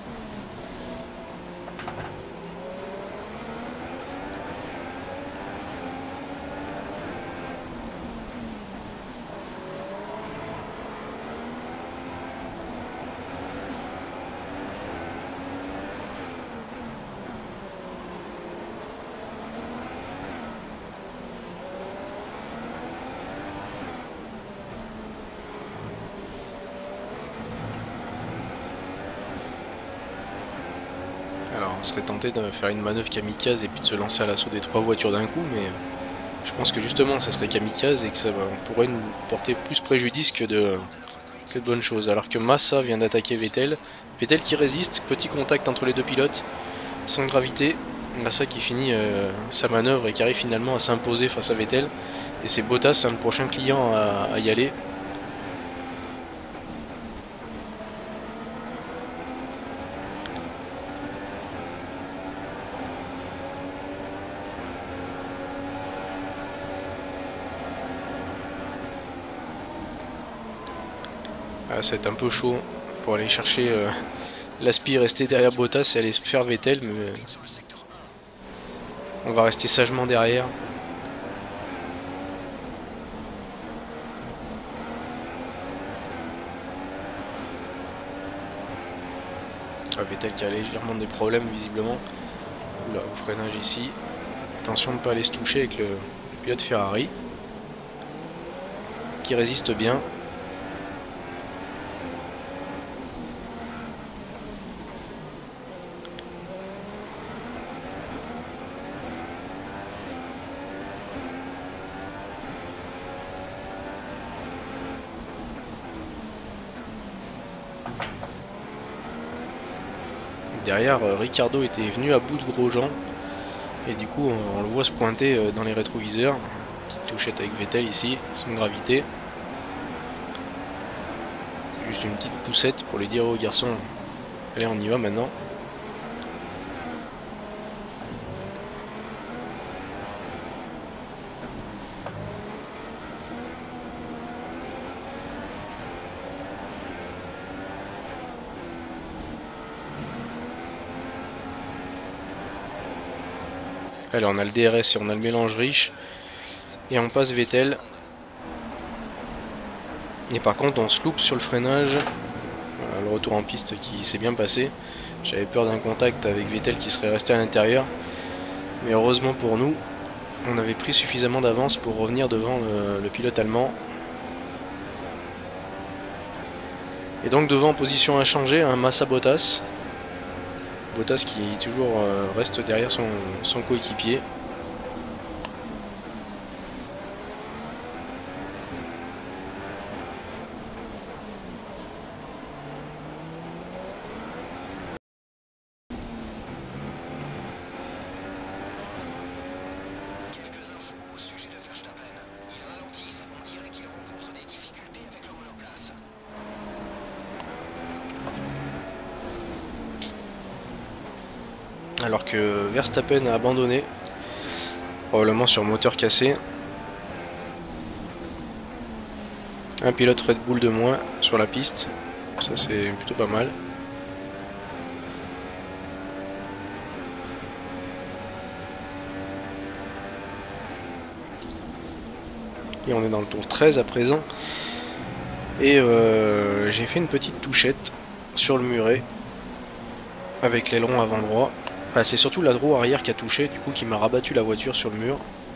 on serait tenté de faire une manœuvre kamikaze et puis de se lancer à l'assaut des trois voitures d'un coup, mais je pense que justement ça serait kamikaze et que ça pourrait nous porter plus préjudice que de, que de bonnes choses. Alors que Massa vient d'attaquer Vettel, Vettel qui résiste, petit contact entre les deux pilotes, sans gravité, Massa qui finit euh, sa manœuvre et qui arrive finalement à s'imposer face à Vettel, et c'est Bottas, hein, le prochain client à, à y aller. Ah, ça va être un peu chaud pour aller chercher euh, l'aspi, rester derrière Bottas et aller se faire Vettel, mais euh, on va rester sagement derrière. Ah, Vettel qui a légèrement des problèmes visiblement. Oula, au freinage ici. Attention de ne pas aller se toucher avec le, le pilote Ferrari qui résiste bien. Derrière, Ricardo était venu à bout de Grosjean et du coup on, on le voit se pointer dans les rétroviseurs. Petite touchette avec Vettel ici, sans gravité. C'est juste une petite poussette pour lui dire aux garçons, allez on y va maintenant. Allez, on a le D R S et on a le mélange riche. Et on passe Vettel. Et par contre, on se loupe sur le freinage. Voilà, le retour en piste qui s'est bien passé. J'avais peur d'un contact avec Vettel qui serait resté à l'intérieur. Mais heureusement pour nous, on avait pris suffisamment d'avance pour revenir devant le, le pilote allemand. Et donc devant, en position inchangée, un Massa Bottas. Bottas qui toujours euh, reste derrière son, son coéquipier. Quelques infos au sujet de Verstappen. Ils ralentissent, on dirait qu'ils rencontrent des difficultés avec leur monoplace. Alors que Verstappen a abandonné, probablement sur moteur cassé. Un pilote Red Bull de moins sur la piste, ça c'est plutôt pas mal. Et on est dans le tour treize à présent. Et euh, j'ai fait une petite touchette sur le muret avec l'aileron avant droit. Enfin, c'est surtout la roue arrière qui a touché, du coup qui m'a rabattu la voiture sur le mur.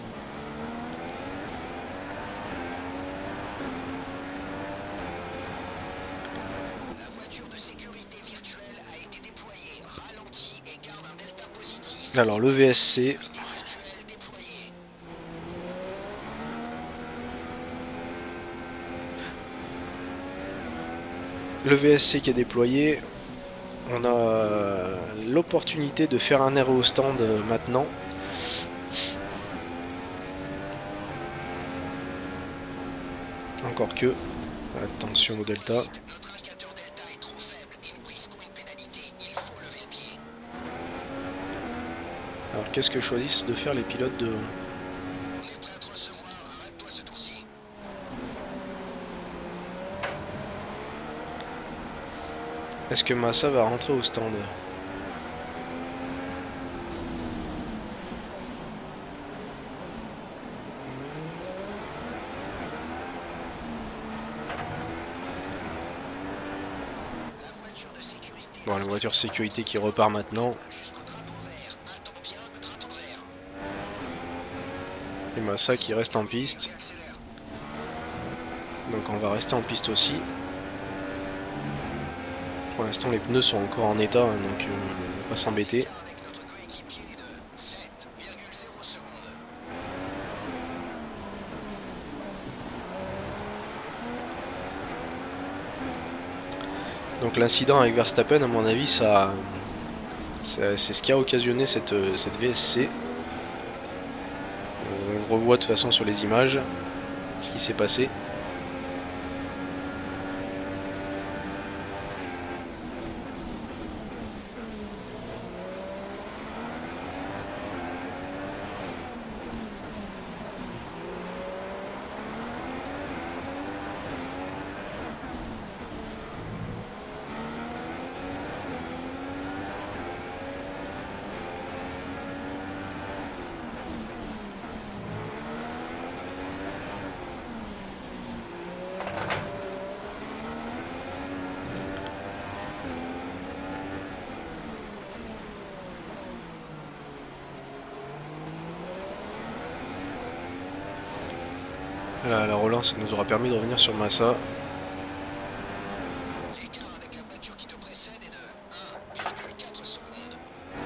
La voiture de sécurité virtuelle a été déployée, ralentie et garde un delta positif. Alors le V S C. Le V S C qui est déployé. On a l'opportunité de faire un arrêt au stand maintenant. Encore que, attention au delta. Notre indicateur delta est trop faible et nous risquons une pénalité. Il faut lever le pied. Alors qu'est-ce que choisissent de faire les pilotes de... On est prêt à te recevoir. Arrête-toi ce tour-ci. Est-ce que Massa va rentrer au stand? La voiture de sécurité. Bon, la voiture sécurité qui repart maintenant. Jusqu'au drapeau vert. Attends bien le drapeau vert. Et Massa qui reste en piste. Accélère. Donc on va rester en piste aussi. Pour l'instant les pneus sont encore en état, hein, donc euh, on va pas s'embêter. Avec Donc l'incident avec Verstappen, à mon avis, ça, ça c'est ce qui a occasionné cette, cette V S C. On le revoit de toute façon sur les images, ce qui s'est passé. La, la relance nous aura permis de revenir sur Massa. L'écart avec la voiture qui te précède est de un virgule quatre secondes.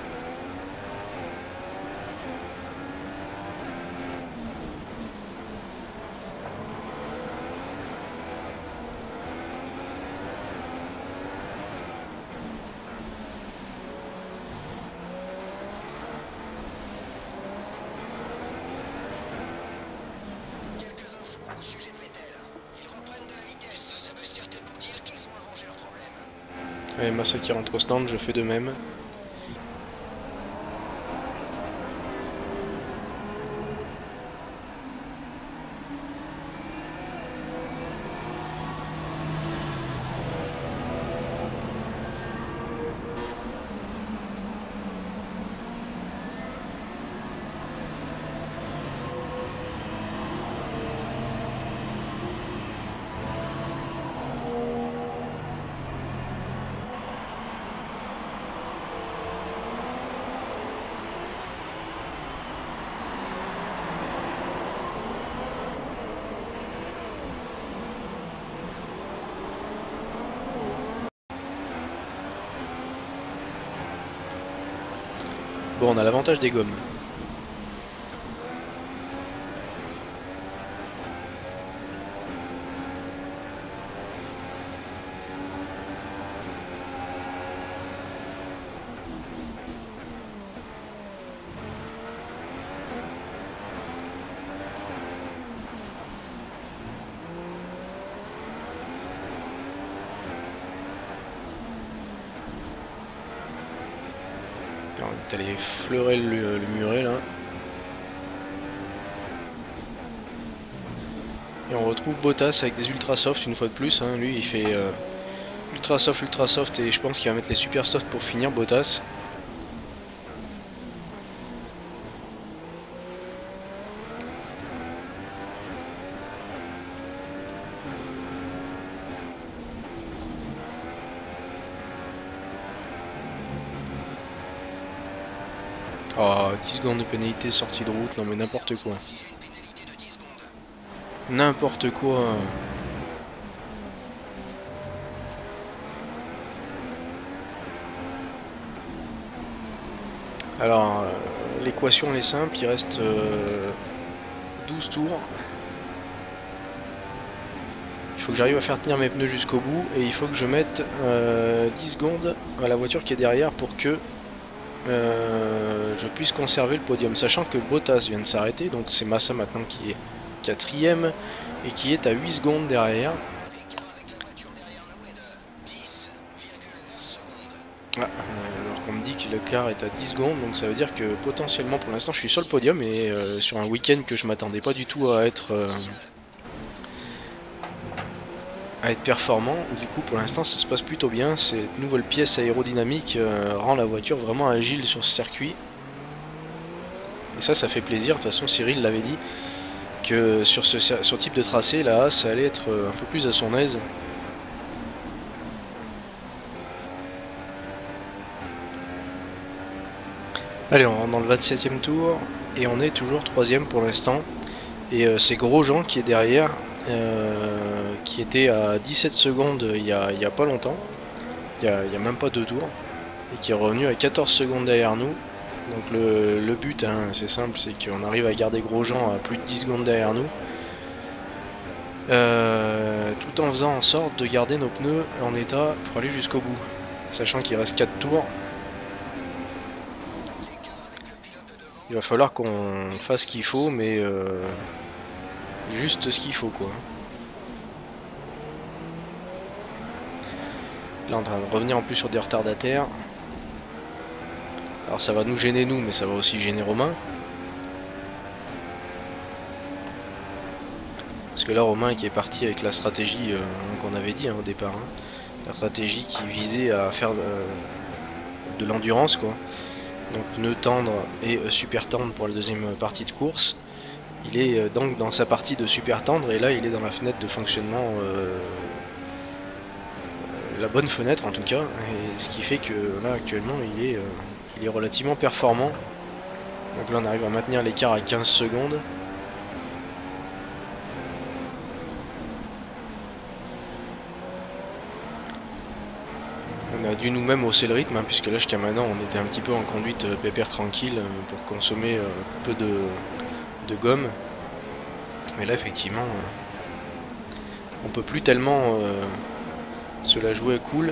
Quelques infos au sujet de Vettel. Ils reprennent de la vitesse. Ça veut certainement dire qu'ils ont arrangé leur problème. Allez, Massa qui rentre au stand, je fais de même. Bon, on a l'avantage des gommes. On est allé fleurer le, le muret là. Et on retrouve Bottas avec des ultra soft une fois de plus. Hein. Lui il fait euh, ultra soft, ultra soft et je pense qu'il va mettre les super soft pour finir Bottas. Oh, dix secondes de pénalité, sortie de route, non mais n'importe quoi. N'importe quoi. Alors, euh, l'équation elle est simple, il reste euh, douze tours. Il faut que j'arrive à faire tenir mes pneus jusqu'au bout et il faut que je mette euh, dix secondes à la voiture qui est derrière pour que Euh, je puisse conserver le podium, sachant que Bottas vient de s'arrêter, donc c'est Massa maintenant qui est quatrième et qui est à huit secondes derrière. Ah, alors qu'on me dit que le quart est à dix secondes, donc ça veut dire que potentiellement pour l'instant je suis sur le podium et euh, sur un week-end que je m'attendais pas du tout à être euh, à être performant. Du coup pour l'instant ça se passe plutôt bien. Cette nouvelle pièce aérodynamique euh, rend la voiture vraiment agile sur ce circuit et ça ça fait plaisir. De toute façon Cyril l'avait dit que sur ce, sur ce type de tracé là ça allait être un peu plus à son aise. Allez, on rentre dans le vingt-septième tour et on est toujours troisième pour l'instant et euh, c'est Grosjean qui est derrière. Euh, qui était à dix-sept secondes il y a, il y a pas longtemps, il y a, il y a même pas deux tours, et qui est revenu à quatorze secondes derrière nous. Donc le, le but, hein, c'est simple, c'est qu'on arrive à garder Grosjean à plus de dix secondes derrière nous, euh, tout tout en faisant en sorte de garder nos pneus en état pour aller jusqu'au bout, sachant qu'il reste quatre tours. Il va falloir qu'on fasse ce qu'il faut, mais euh, juste ce qu'il faut quoi. Là on est en train de revenir en plus sur des retardataires. Alors ça va nous gêner nous, mais ça va aussi gêner Romain. Parce que là Romain qui est parti avec la stratégie euh, qu'on avait dit hein, au départ. Hein. La stratégie qui visait à faire euh, de l'endurance quoi. Donc pneu tendre et euh, super tendre pour la deuxième partie de course. Il est euh, donc dans sa partie de super tendre et là il est dans la fenêtre de fonctionnement, euh, la bonne fenêtre en tout cas. Et ce qui fait que là actuellement il est, euh, il est relativement performant. Donc là on arrive à maintenir l'écart à quinze secondes. On a dû nous-mêmes hausser le rythme, hein, puisque là jusqu'à maintenant on était un petit peu en conduite euh, pépère tranquille euh, pour consommer euh, peu de, de gomme. Mais là effectivement euh, on peut plus tellement euh, se la jouer cool.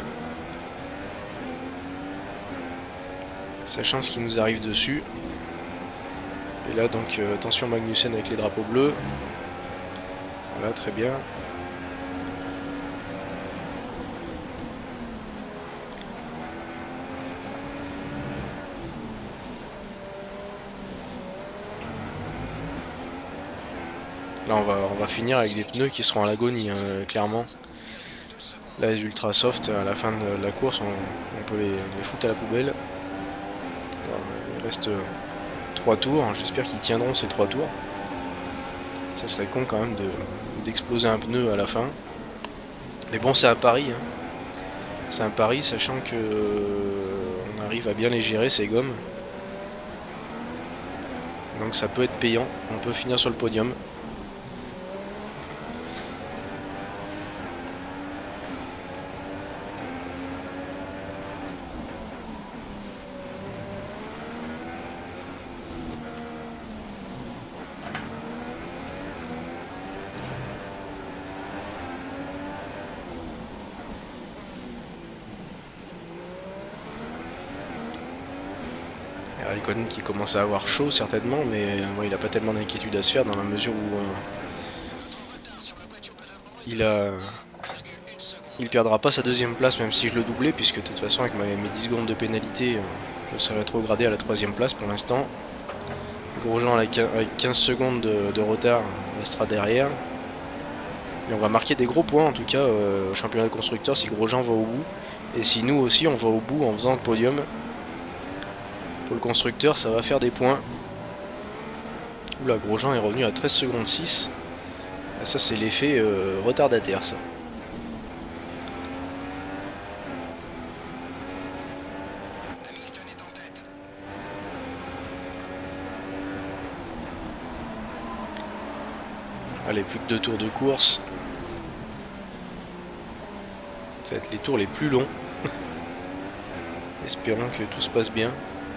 Sachant ce qui nous arrive dessus. Et là donc euh, attention Magnussen avec les drapeaux bleus. Voilà, très bien. Là on va, on va finir avec des pneus qui seront à l'agonie, hein, clairement. Là les ultra soft à la fin de la course on, on peut les, les foutre à la poubelle. Alors, il reste trois tours, j'espère qu'ils tiendront ces trois tours. Ça serait con quand même de d'exploser un pneu à la fin. Mais bon c'est un pari, hein. C'est un pari sachant que euh, on arrive à bien les gérer ces gommes. Donc ça peut être payant, on peut finir sur le podium. Raikkonen qui commence à avoir chaud certainement, mais euh, ouais, il n'a pas tellement d'inquiétude à se faire dans la mesure où euh, il a il perdra pas sa deuxième place même si je le doublais, puisque de toute façon avec mes, mes dix secondes de pénalité euh, je serai rétrogradé à la troisième place pour l'instant. Grosjean avec quinze secondes de, de retard restera derrière. Et on va marquer des gros points en tout cas euh, au championnat de constructeurs si Grosjean va au bout, et si nous aussi on va au bout en faisant le podium. Pour le constructeur ça va faire des points. Oula, Grosjean est revenu à treize secondes six. Ah, ça c'est l'effet euh, retardataire ça. Allez, plus que deux tours de course. Ça va être les tours les plus longs. Espérons que tout se passe bien.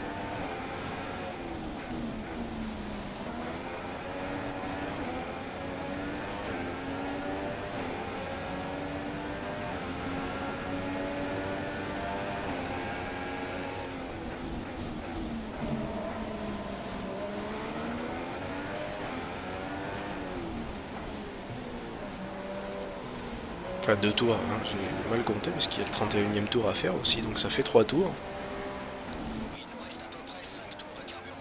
Enfin deux tours, hein, j'ai mal compté parce qu'il y a le trente et unième tour à faire aussi, donc ça fait trois tours. Il nous reste à peu près cinq tours de carburant.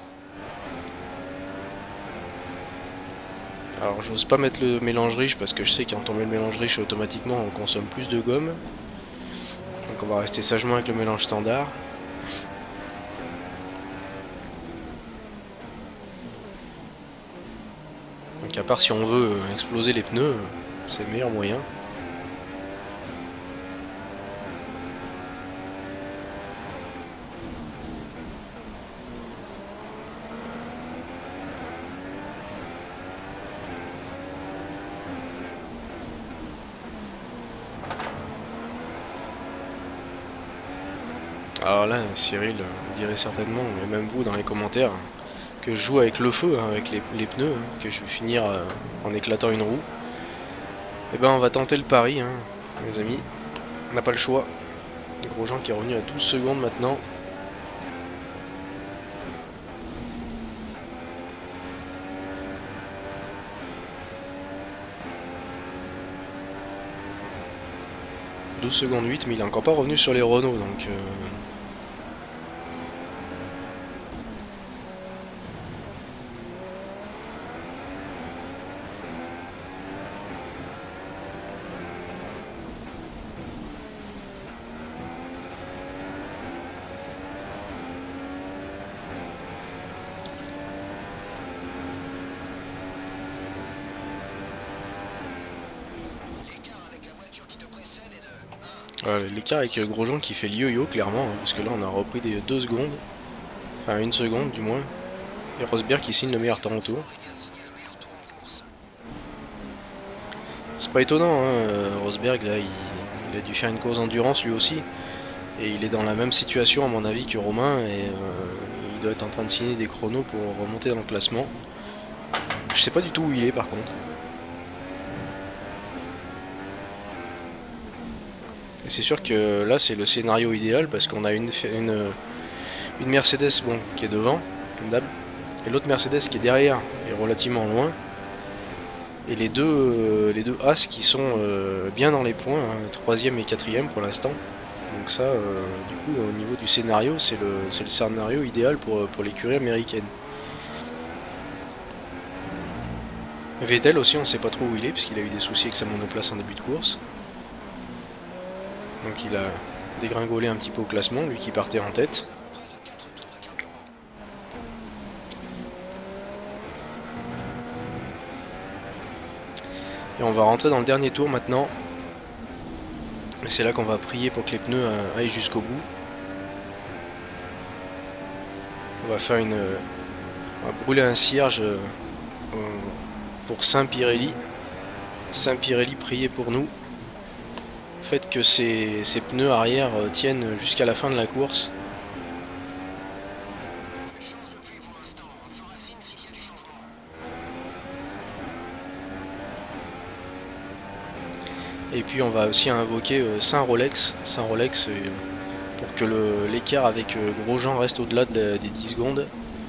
Alors j'ose pas mettre le mélange riche parce que je sais que quand on met le mélange riche automatiquement on consomme plus de gomme. Donc on va rester sagement avec le mélange standard. Donc à part si on veut exploser les pneus, c'est le meilleur moyen. Alors là, Cyril dirait certainement, et même vous dans les commentaires, que je joue avec le feu, hein, avec les, les pneus, hein, que je vais finir euh, en éclatant une roue. Et ben on va tenter le pari, hein, mes amis. On n'a pas le choix. Grosjean qui est revenu à douze secondes maintenant. douze secondes huit, mais il est encore pas revenu sur les Renault, donc... Euh... Voilà, l'écart avec Grosjean qui fait le yo-yo clairement, hein, parce que là on a repris des deux secondes, enfin une seconde du moins, et Rosberg qui signe le meilleur temps au tour. C'est pas étonnant, hein, Rosberg là il, il a dû faire une course endurance lui aussi, et il est dans la même situation à mon avis que Romain, et euh, il doit être en train de signer des chronos pour remonter dans le classement. Je sais pas du tout où il est par contre. C'est sûr que là c'est le scénario idéal parce qu'on a une, une, une Mercedes bon, qui est devant, comme d'hab, et l'autre Mercedes qui est derrière est relativement loin. Et les deux, euh, les deux As qui sont euh, bien dans les points, hein, troisième et quatrième pour l'instant. Donc ça, euh, du coup, au niveau du scénario, c'est le, c'est le scénario idéal pour, pour l'écurie américaine. Vettel aussi, on ne sait pas trop où il est puisqu'il a eu des soucis avec sa monoplace en début de course. Donc il a dégringolé un petit peu au classement, lui qui partait en tête. Et on va rentrer dans le dernier tour maintenant. C'est là qu'on va prier pour que les pneus aillent jusqu'au bout. On va faire une... On va brûler un cierge pour Saint-Pirelli. Saint-Pirelli, priez pour nous. Fait que ces, ces pneus arrière tiennent jusqu'à la fin de la course. Et puis on va aussi invoquer Saint Rolex, Saint Rolex euh, pour que l'écart avec euh, Grosjean reste au-delà de, des dix secondes.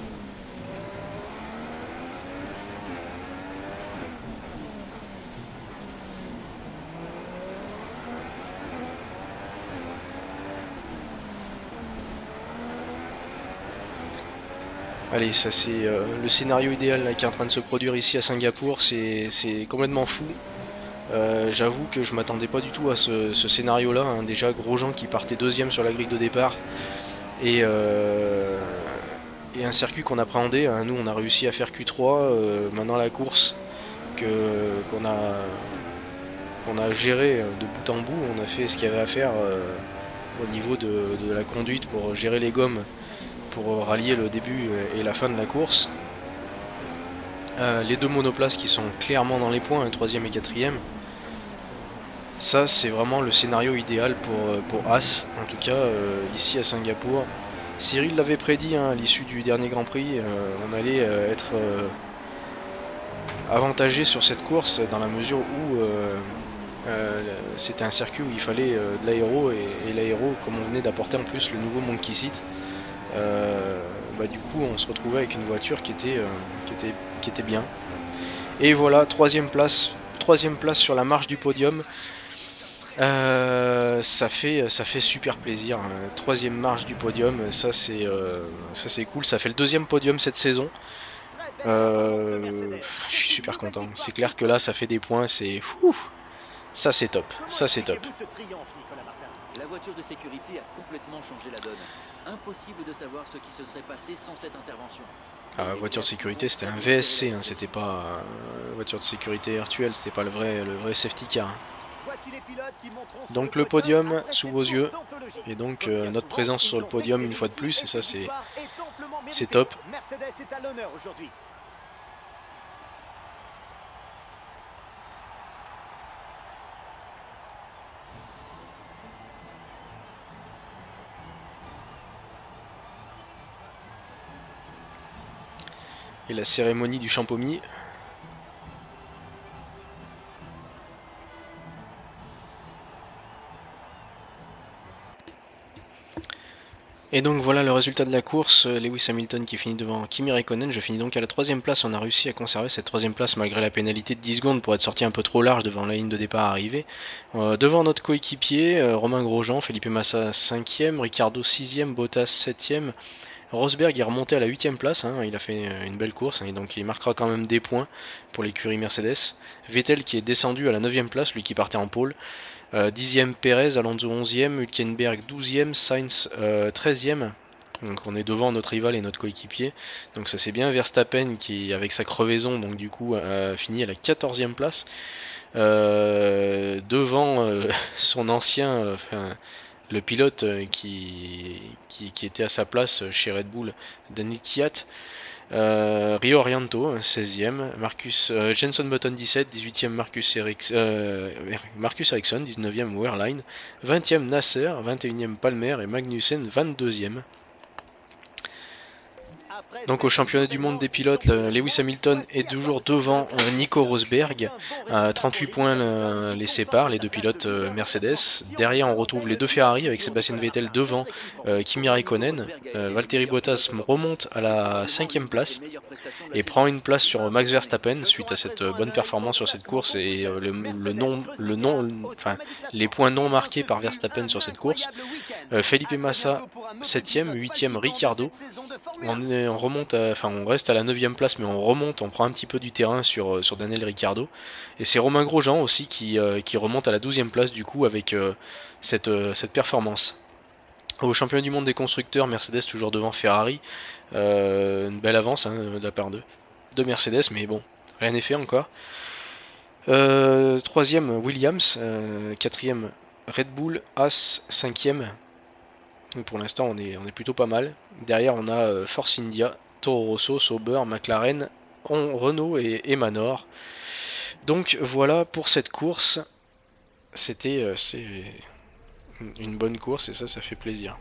Allez, ça c'est euh, le scénario idéal là, qui est en train de se produire ici à Singapour, c'est complètement fou. Euh, J'avoue que je m'attendais pas du tout à ce, ce scénario là, hein. Déjà Grosjean qui partait deuxième sur la grille de départ et, euh, et un circuit qu'on appréhendait, hein. Nous on a réussi à faire Q trois, euh, maintenant la course qu'on qu'on a, qu'on a géré de bout en bout, on a fait ce qu'il y avait à faire euh, au niveau de, de la conduite pour gérer les gommes, pour rallier le début et la fin de la course. Euh, les deux monoplaces qui sont clairement dans les points, hein, troisième et quatrième. Ça c'est vraiment le scénario idéal pour, pour As, en tout cas euh, ici à Singapour. Cyril l'avait prédit, hein, à l'issue du dernier Grand Prix, euh, on allait euh, être euh, avantagé sur cette course dans la mesure où euh, euh, c'était un circuit où il fallait euh, de l'aéro, et, et l'aéro, comme on venait d'apporter en plus le nouveau Monkey Seat, euh, bah, du coup on se retrouvait avec une voiture qui était, euh, qui était, qui était bien. Et voilà, troisième place, troisième place sur la marche du podium. Euh, ça fait ça fait super plaisir, hein. Troisième marche du podium, ça c'est euh, ça c'est cool, ça fait le deuxième podium cette saison. Euh, je suis super content, c'est clair que là ça fait des points, c'est fou, ça c'est top, ça c'est top. La voiture de sécurité a complètement changé la donne. Impossible de savoir ce qui se serait passé sans cette intervention. Ah, la voiture de sécurité c'était un V S C, hein, c'était pas euh, voiture de sécurité virtuelle, c'était pas le vrai le vrai safety car. Donc le podium sous vos yeux, et donc euh, notre présence sur le podium une fois de plus, et ça c'est c'est top. Et la cérémonie du champomis. Et donc voilà le résultat de la course, Lewis Hamilton qui finit devant Kimi Räikkönen. Je finis donc à la troisième place. On a réussi à conserver cette troisième place malgré la pénalité de dix secondes pour être sorti un peu trop large devant la ligne de départ arrivée. Euh, devant notre coéquipier, euh, Romain Grosjean, Felipe Massa cinquième, Ricciardo sixième, Bottas septième. Rosberg est remonté à la huitième place, hein, il a fait une belle course, hein, et donc il marquera quand même des points pour l'écurie Mercedes. Vettel qui est descendu à la neuvième place, lui qui partait en pôle. Euh, dixième Pérez, Alonso onzième, Hülkenberg douzième, Sainz euh, treizième. Donc on est devant notre rival et notre coéquipier. Donc ça c'est bien. Verstappen qui avec sa crevaison donc du coup a fini à la quatorzième place. Euh, devant euh, son ancien, euh, enfin, le pilote qui, qui, qui était à sa place chez Red Bull, Daniel Kvyat. Euh, Rio Arianto, seizième, Marcus, euh, Jenson Button dix-sept, dix-huitième Marcus, Eric, euh, Marcus Ericsson, dix-neuvième Wehrlein, vingtième Nasser, vingt et unième Palmer et Magnussen vingt-deuxième. Donc au championnat du monde des pilotes, Lewis Hamilton est toujours devant Nico Rosberg, à trente-huit points les séparent, les deux pilotes Mercedes. Derrière on retrouve les deux Ferrari avec Sébastien Vettel devant euh, Kimi Räikkönen. Euh, Valtteri Bottas remonte à la cinquième place et prend une place sur Max Verstappen suite à cette bonne performance sur cette course et euh, le, le non, le non, enfin les points non marqués par Verstappen sur cette course. Euh, Felipe Massa septième, huitième Ricciardo. On, est, on remonte, à, enfin on reste à la neuvième place, mais on remonte, on prend un petit peu du terrain sur, sur Daniel Ricciardo. Et c'est Romain Grosjean aussi qui, euh, qui remonte à la douzième place du coup avec euh, cette, euh, cette performance. Au championnat du monde des constructeurs, Mercedes toujours devant Ferrari. Euh, une belle avance hein, de la part de, de Mercedes, mais bon, rien n'est fait encore. Euh, troisième Williams, euh, quatrième Red Bull, Haas, cinquième. Donc pour l'instant on est, on est plutôt pas mal. Derrière on a euh, Force India, Toro Rosso, Sauber, McLaren, on, Renault et, et Manor. Donc voilà pour cette course. C'était euh, c'est une bonne course et ça ça fait plaisir.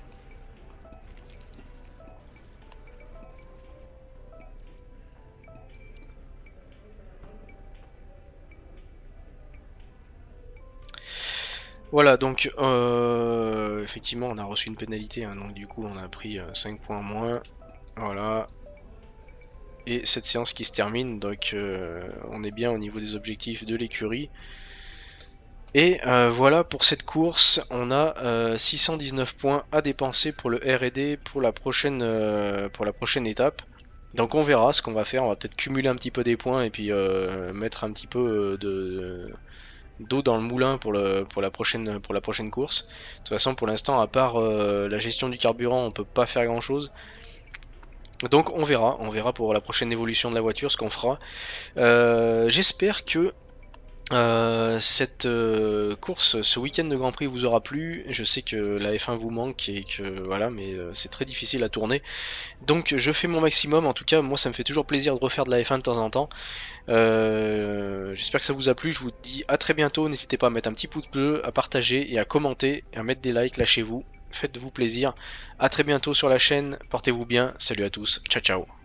Voilà, donc euh, effectivement on a reçu une pénalité, hein, donc du coup on a pris euh, cinq points moins, voilà. Et cette séance qui se termine, donc euh, on est bien au niveau des objectifs de l'écurie. Et euh, voilà pour cette course, on a euh, six cent dix-neuf points à dépenser pour le R et D pour la prochaine, euh, pour la prochaine étape. Donc on verra ce qu'on va faire, on va peut-être cumuler un petit peu des points et puis euh, mettre un petit peu de... d'eau dans le moulin pour, le, pour, la prochaine, pour la prochaine course. De toute façon pour l'instant à part euh, la gestion du carburant on peut pas faire grand chose. Donc on verra, on verra pour la prochaine évolution de la voiture ce qu'on fera. Euh, J'espère que euh, cette euh, course, ce week-end de Grand Prix vous aura plu. Je sais que la F un vous manque et que voilà, mais euh, c'est très difficile à tourner. Donc je fais mon maximum. En tout cas, moi ça me fait toujours plaisir de refaire de la F un de temps en temps. Euh, J'espère que ça vous a plu. Je vous dis à très bientôt. N'hésitez pas à mettre un petit pouce bleu, à partager et à commenter, et à mettre des likes. Lâchez-vous, faites-vous plaisir. À très bientôt sur la chaîne. Portez-vous bien. Salut à tous. Ciao ciao.